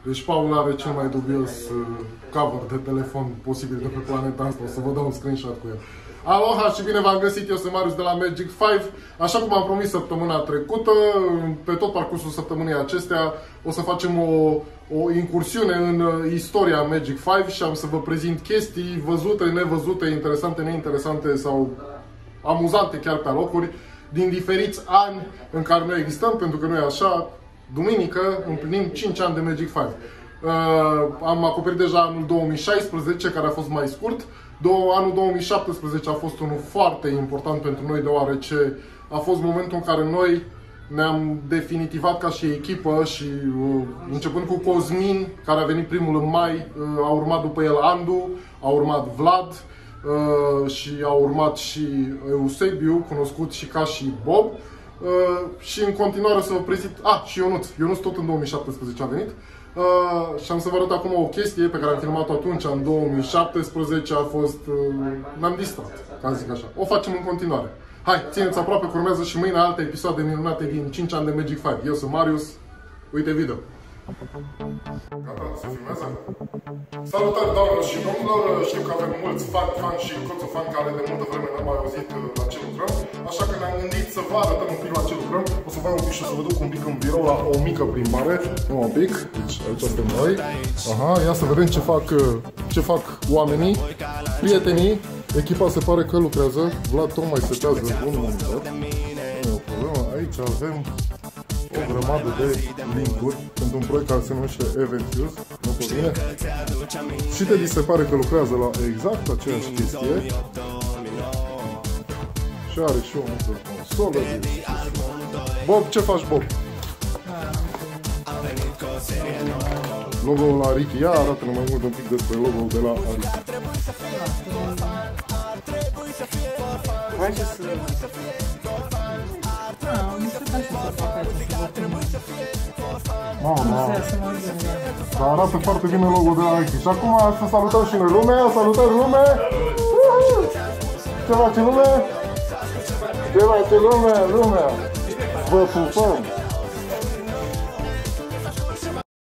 Deci Paul are cel mai dubios cover de telefon posibil de pe planeta asta. O să vă dau un screenshot cu el. Aloha și bine v-am găsit, eu sunt Marius de la Magic 5. Așa cum am promis săptămâna trecută, pe tot parcursul săptămânii acestea o să facem o incursiune în istoria Magic 5 și am să vă prezint chestii văzute, nevăzute, interesante, neinteresante sau amuzante chiar pe locuri din diferiți ani în care noi existăm, pentru că noi așa, duminică, împlinim 5 ani de Magic 5. Am acoperit deja anul 2016, care a fost mai scurt. Anul 2017 a fost unul foarte important pentru noi, deoarece a fost momentul în care noi ne-am definitivat ca și echipă și începând cu Cosmin, care a venit primul în mai, a urmat după el Andu, a urmat Vlad și a urmat și Eusebiu, cunoscut și ca și Bob. Și în continuare să vă prezint... și Ionuț. Ionuț tot în 2017 a venit. Și am să vă arăt acum o chestie pe care am filmat-o atunci, în 2017, a fost... ne-am distrat, ca zic așa. O facem în continuare. Hai, țineți aproape că urmează și mâine alte episoade minunate din 5 ani de Magic 5. Eu sunt Marius, uite video. Gata, se filmează? Salutare, doamnelor și domnilor! Știu că avem mulți fan și coțofani care de multă vreme n-am mai auzit la ce lucrăm, așa că ne-am gândit să vă arătăm un pic la ce lucrăm. O să vă iau un pic și o să vă duc un pic în birou la o mică plimbare. Un pic, deci aici suntem noi. Aha, ia să vedem ce fac oamenii, prietenii. Echipa se pare că lucrează. Vlad tocmai setează un monitor. Nu e o problemă. Aici avem o grămadă de link-uri pentru un proiect care se numește Eventfuse. Nu pe bine. Și Teddy se pare că lucrează la exact aceeași chestie. Și are și o mică consolă. Bob, ce faci, Bob? Logo-ul la Ricky. Ia arată-ne mai mult un pic despre logo-ul de la Ricky. Hai să... Mamă, dar arată foarte bine logo-ul de la Ricky. Și acum să salutăm și noi lumea. Salutăm lume! Ce face lume? Ce face lumea? Lumea! Vă pupăm!